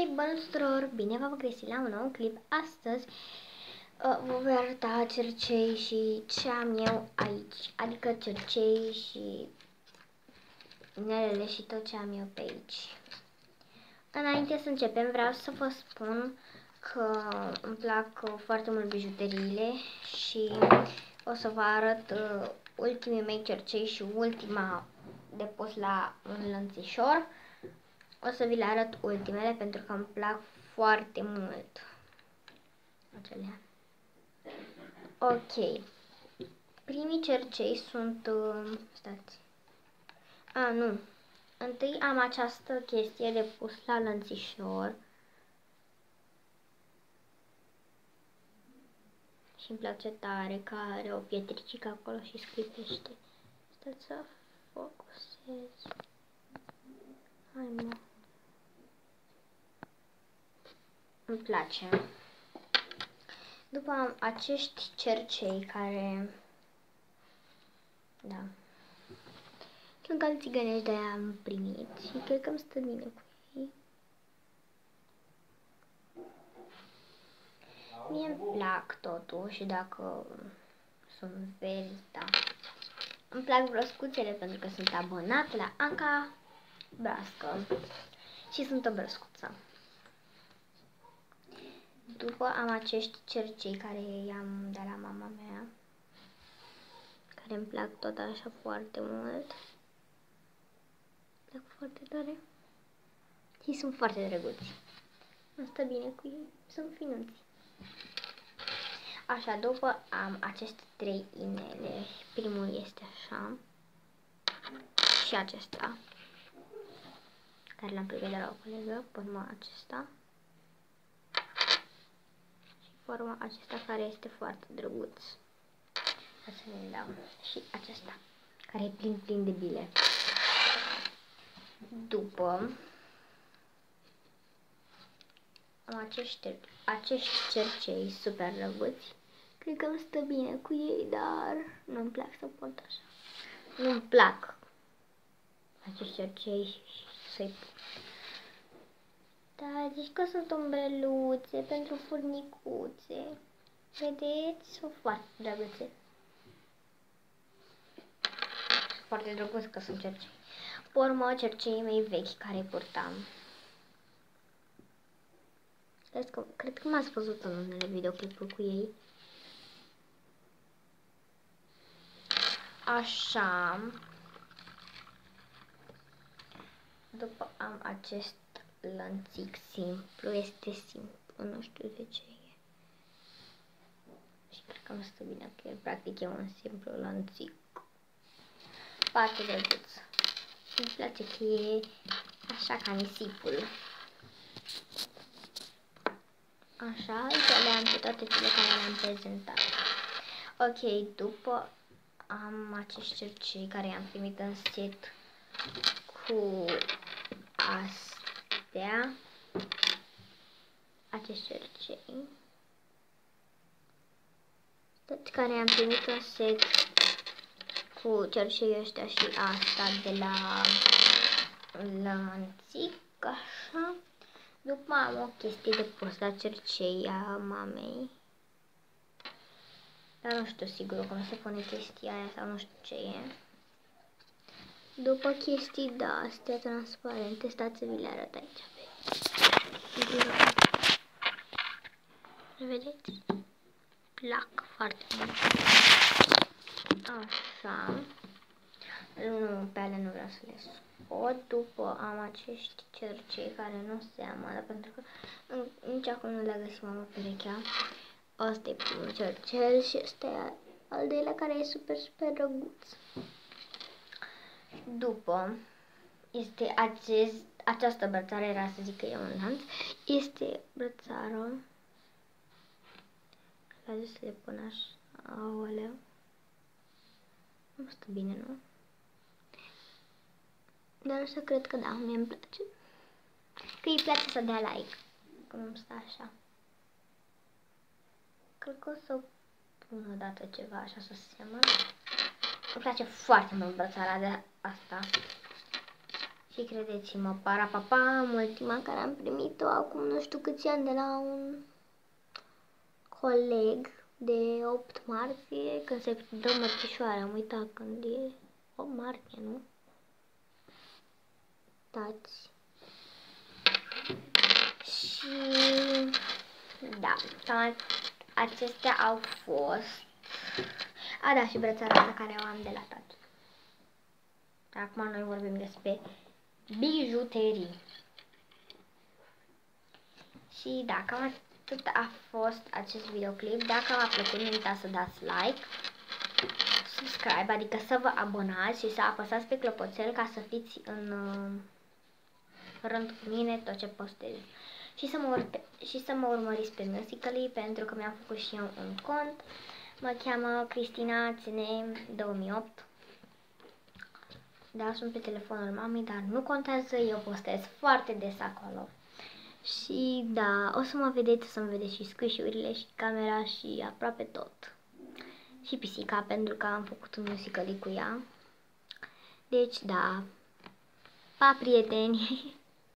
Bună tuturor! Bine v-am găsit la un nou clip. Astăzi vă voi arăta cercei și ce am eu aici. Adică cercei și inelele și tot ce am eu pe aici. Înainte să începem, vreau să vă spun că îmi plac foarte mult bijuteriile și o să vă arăt ultimii mei cercei și ultima de pus la un lănțișor. O să vi le arăt ultimele pentru că îmi plac foarte mult acelea. Ok. Primii cercei sunt... stați. Nu. Întâi am această chestie de pus la lănțișor. Și îmi place tare că are o pietricică acolo și scripește. Stați să focusez. Hai mă. Îmi place. După am acești cercei care... Da. Sunt ca țigănești, de-aia am primit și cred că îmi stă bine cu ei. Mie îmi plac totuși, dacă sunt verzi, da. Îmi plac broscuțele pentru că sunt abonat la Anca Brască și sunt o broscuță. După am acești cercei care i-am de la mama mea, care îmi plac tot așa foarte mult. Îmi plac foarte tare și sunt foarte drăguți. Îmi stă bine cu ei, sunt finuți. Așa, după am aceste 3 inele. Primul este așa. Și acesta, care l-am primit de la o colegă, forma acesta. Și forma acesta care este foarte drăguț. O să ne dau. Și acesta, care e plin de bile. După am acești cercei super drăguți. Cred că îmi stă bine cu ei, dar nu-mi plac să pot așa. Nu-mi plac acești cercei să-i pun. Da, zici că sunt umbreluțe pentru furnicuțe. Vedeți? Sunt foarte drăguțe. Foarte drăguț că sunt cercei. Pe urmă, cerceii mei vechi care purtam. Cred că m-ați văzut în unele videoclipuri cu ei. Așa. După am acest lănțic simplu. Este simplu, nu știu de ce e. Și cred că nu stă bine că el practic e un simplu lănțic. Foarte drăguț. Și îmi place că e așa ca nisipul. Așa, și le-am pe toate cele care le-am prezentat. Ok, după am acești cercei care i-am primit în set cu astea. Acești cercei. Toți care i-am primit în set cu cercei ăștia și asta de la lănțic, așa. După am o chestie de pus la cercei a mamei. Dar nu știu sigur cum se pune chestia aia sau nu știu ce e. După chestii de astea transparente, stați să vi le arăt aici. Vedeți? Plac foarte mult. Așa. Nu, pe alea nu vreau să le scot. După am acești cercei care nu seamănă, pentru că nici acum nu le-a găsit mama perechea. Asta e primul cercel și ăsta e al doilea care e super drăguț. După este această brățară, era să zic că e un lanț, este brățară. La zis să le pun așa, aoleu. Nu stă bine, nu? Dar așa cred că da, mie îmi place. Că îi place să dea like, cum îmi stă așa. Cred că o să pun o dată ceva așa să seamănă. Îmi place foarte mult brățara de asta. Și Și credeți-mă, Parapapa, ultima care am primit-o acum nu știu câți ani de la un coleg de 8 martie, când se dă mărțișoare, am uitat când e 8 martie, nu? Dați. Și da, acestea au fost. A, da, și brățara pe care o am de la tati. Acum noi vorbim despre bijuterii. Și da, cam atât a fost acest videoclip. Dacă v-a plăcut, nu uitați să dați like, subscribe, adică să vă abonați și să apăsați pe clopoțel ca să fiți în rând cu mine tot ce postez. Și să mă urmăriți pe Musical.ly, pentru că mi-am făcut și eu un cont. Mă cheamă Cristina Țene 2008. Da, sunt pe telefonul mamei, dar nu contează, eu postez foarte des acolo. Și da, o să mă vedeți și squish-urile și camera și aproape tot. Și pisica, pentru că am făcut un Musical.ly cu ea. Deci da, pa prieteni!